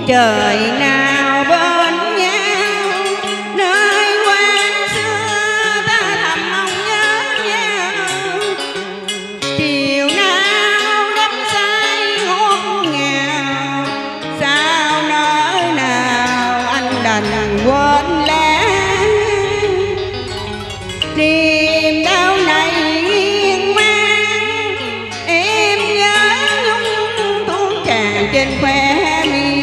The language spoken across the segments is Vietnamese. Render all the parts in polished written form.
trời nào bên nhau, nơi quán xưa ta thầm mong nhớ nhau. Chiều nào đắm say ngọt ngào, sao nỡ nào anh đành quên lãng. Niềm đau này nghiêng mang, em nhớ nhung tuôn tràn trên khóe mi.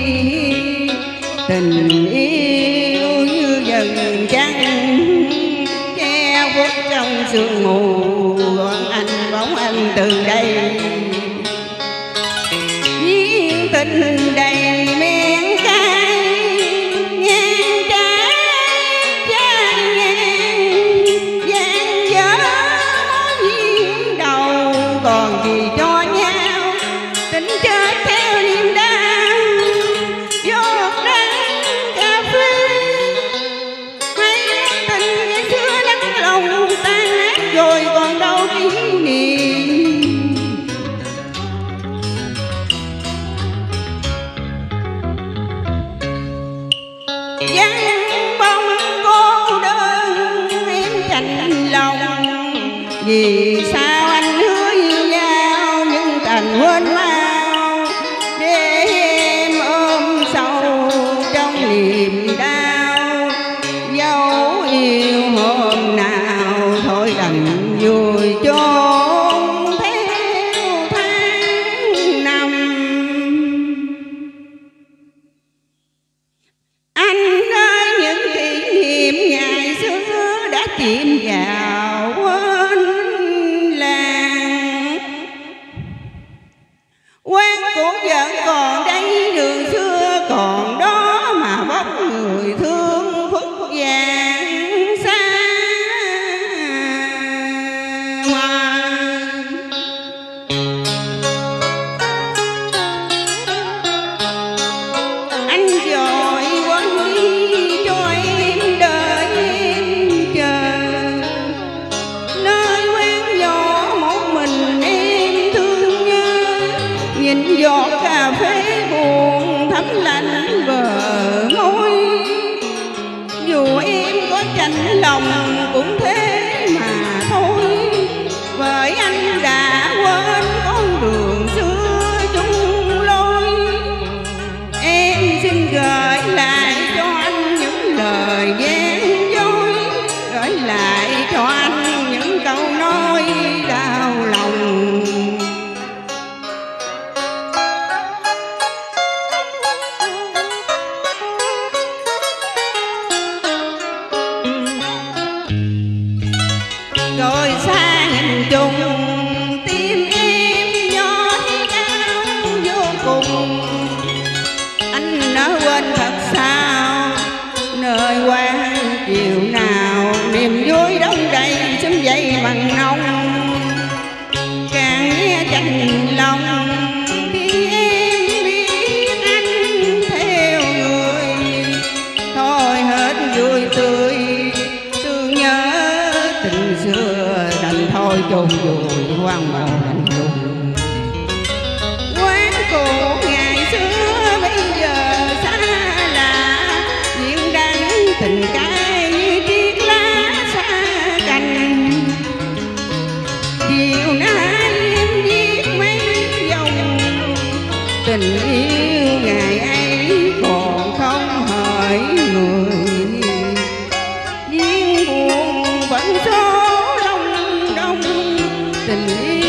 Tình yêu như dần trăng che khuất trong sương mù, còn anh bóng anh từ đây. Duyên tình đầy men cay, ngang trái trái ngang gian dở mối duyên đầu, còn gì cho nhau tình chết theo niềm đau. Giọt đắng cà phê hay tình ngày xưa đắng lòng tan nát rồi còn đâu kỷ niệm. Vắng bóng cô đơn em chạnh lòng, vì sao anh hứa yêu nhau nhưng thành quên mau, để em ôm sâu trong niềm đau. Dấu yêu hôm nào thôi đành vui chốn theo tháng năm. Anh ơi những kỷ niệm ngày xưa đã chìm vào quên làng. Quán cũ vẫn còn đây, đường xưa còn đó, mà bóng người thương phức vàng xa ngoài. Anh dội quên đi cho em đợi em chờ, nơi quen nhỏ một mình em thương nhớ. Nhìn giọt cà phê buồn thấm lạnh bờ môi, dù em có chạnh lòng cũng thế mà thôi. Bởi anh đã quên con đường xưa chung lối, em xin gửi lại cho anh những lời gian dối, gửi lại cho anh những câu nói đau lòng. Rồi xa nhìn chung tim em nhói đau vô cùng. Anh đã quên thật sao nơi quan chiều nào, niềm vui đông đầy sớm dậy mặn nồng. Càng nghe chạnh lòng khi em biết anh theo người, thôi hết vui tươi thương nhớ tình xưa đành thôi chôn vùi hoang mộ lạnh lùng. Quán cũ ngày xưa bây giờ xa lạ, duyên đắng tình cay như chiếc lá xa cành. Chiều nay em viết mấy dòng tình yêu ngày ấy còn không hỡi người. Duyên buồn vẫn số đông đông tình yêu